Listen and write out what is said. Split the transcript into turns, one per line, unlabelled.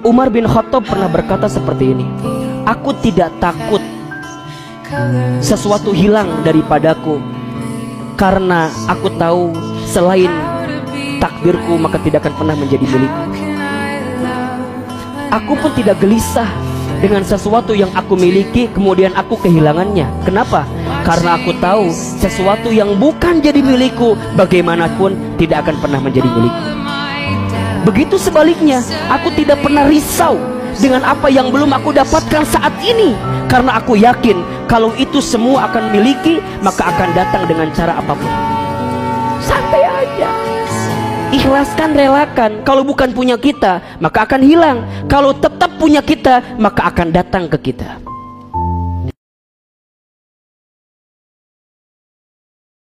Umar bin Khattab pernah berkata seperti ini, aku tidak takut sesuatu hilang daripadaku, karena aku tahu selain takdirku maka tidak akan pernah menjadi milikku. Aku pun tidak gelisah dengan sesuatu yang aku miliki kemudian aku kehilangannya. Kenapa? Karena aku tahu sesuatu yang bukan jadi milikku bagaimanapun tidak akan pernah menjadi milikku. Begitu sebaliknya, aku tidak pernah risau dengan apa yang belum aku dapatkan saat ini, karena aku yakin kalau itu semua akan miliki maka akan datang dengan cara apapun. Santai aja, ikhlaskan, relakan. Kalau bukan punya kita maka akan hilang, kalau tetap punya kita maka akan datang ke kita.